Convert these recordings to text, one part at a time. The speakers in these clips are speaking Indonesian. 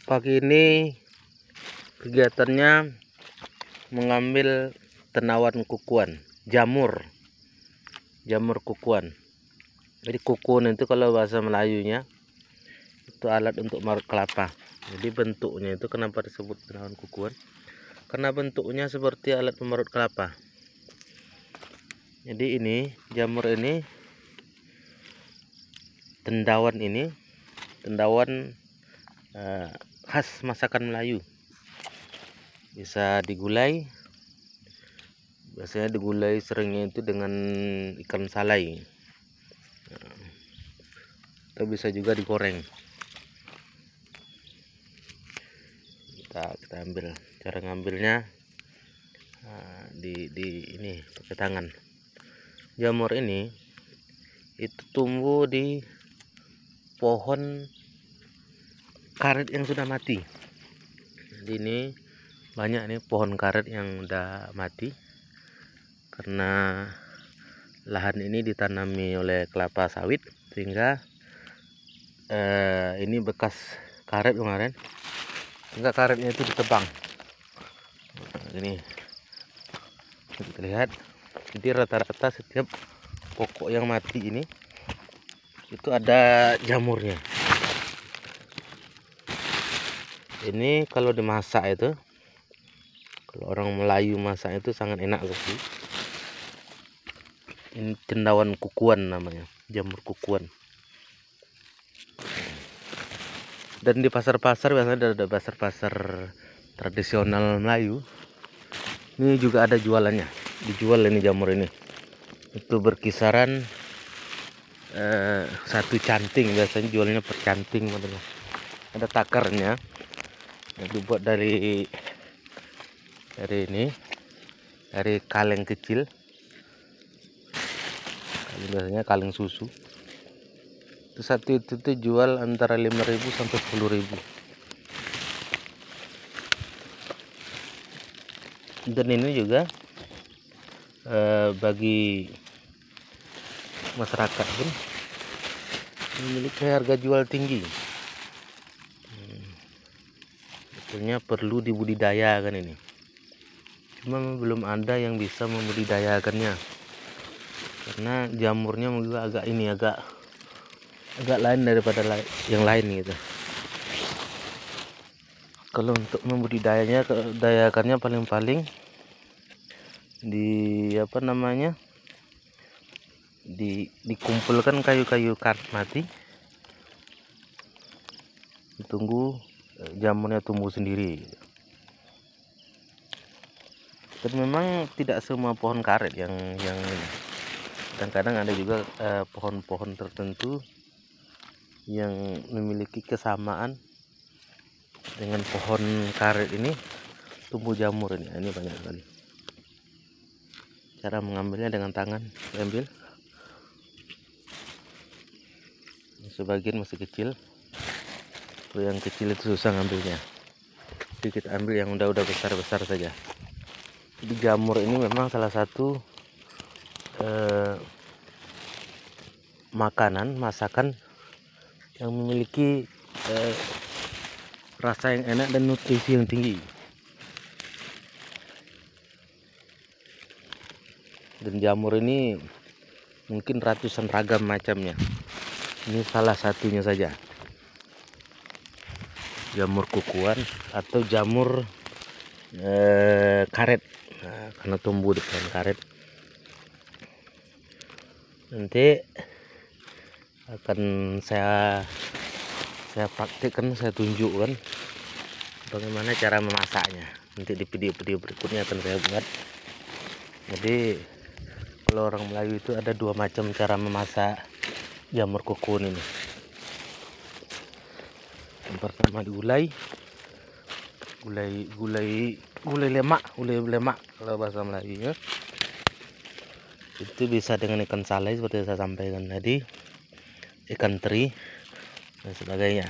Pagi ini kegiatannya mengambil tenawan kukuan, jamur kukuan. Jadi kukun itu kalau bahasa Melayunya itu alat untuk marut kelapa. Jadi bentuknya itu kenapa disebut tenawan kukuan? Karena bentuknya seperti alat pemarut kelapa. Jadi ini jamur ini, tendawan khas masakan Melayu. Bisa digulai, biasanya digulai seringnya itu dengan ikan salai, atau bisa juga digoreng. Kita ambil, cara ngambilnya di ini pakai tangan. Jamur ini itu tumbuh di pohon karet yang sudah mati. Jadi ini banyak nih pohon karet yang udah mati karena lahan ini ditanami oleh kelapa sawit, sehingga ini bekas karet kemarin, sehingga karetnya itu ditebang. Ini kita lihat, jadi rata-rata setiap pokok yang mati ini itu ada jamurnya. Ini kalau dimasak itu, kalau orang Melayu masak itu sangat enak sekali. Ini cendawan kukuan namanya, jamur kukuan. Dan di pasar-pasar, biasanya ada pasar-pasar tradisional Melayu, ini juga ada jualannya, dijual ini jamur ini. Itu berkisaran satu canting, biasanya jualnya per canting. Ada takarnya yang dibuat dari kaleng kecil, biasanya kaleng susu. Itu satu itu tuh jual antara 5.000 sampai 10.000. Dan ini juga bagi masyarakat pun memiliki harga jual tinggi. Sebetulnya perlu dibudidayakan ini, cuma belum ada yang bisa membudidayakannya karena jamurnya juga agak lain daripada yang lain gitu. Kalau untuk membudidayakannya paling-paling dikumpulkan kayu-kayu karet mati, ditunggu jamurnya tumbuh sendiri. Dan memang tidak semua pohon karet yang ini. Kadang-kadang ada juga pohon-pohon tertentu yang memiliki kesamaan dengan pohon karet ini, tumbuh jamur ini. Ini banyak sekali. Cara mengambilnya dengan tangan, diambil. Sebagian masih kecil, yang kecil itu susah ngambilnya. Jadi kita ambil yang udah besar-besar saja. Jadi jamur ini memang salah satu masakan yang memiliki rasa yang enak dan nutrisi yang tinggi. Dan jamur ini mungkin ratusan ragam macamnya. Ini salah satunya saja, jamur kukuan atau jamur karet. Karena tumbuh di pohon karet. Nanti akan saya praktikkan, saya tunjukkan bagaimana cara memasaknya. Nanti di video-video berikutnya akan saya buat. Jadi kalau orang Melayu itu ada dua macam cara memasak jamur kukun ini. Yang pertama digulai lemak kalau bahasa Melayunya. Itu bisa dengan ikan salai seperti saya sampaikan tadi, ikan teri dan sebagainya.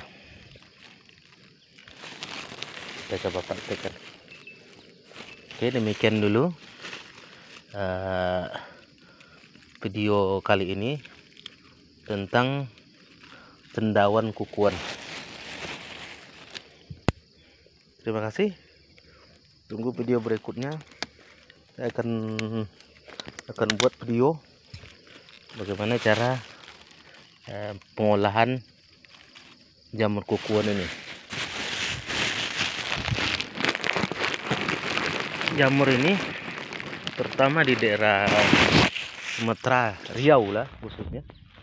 Kita coba praktekkan. Oke, demikian dulu video kali ini tentang cendawan kukuan. Terima kasih. Tunggu video berikutnya. Saya akan buat video bagaimana cara pengolahan jamur kukuan ini. Jamur ini terutama di daerah Sumatera, Riau lah khususnya,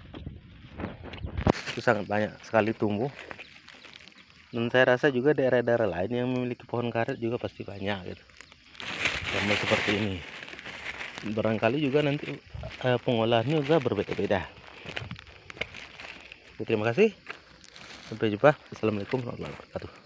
itu sangat banyak sekali tumbuh. Dan saya rasa juga daerah-daerah lain yang memiliki pohon karet juga pasti banyak gitu, jamur seperti ini. Barangkali juga nanti pengolahannya juga berbeda-beda. Terima kasih, sampai jumpa. Assalamualaikum warahmatullahi wabarakatuh.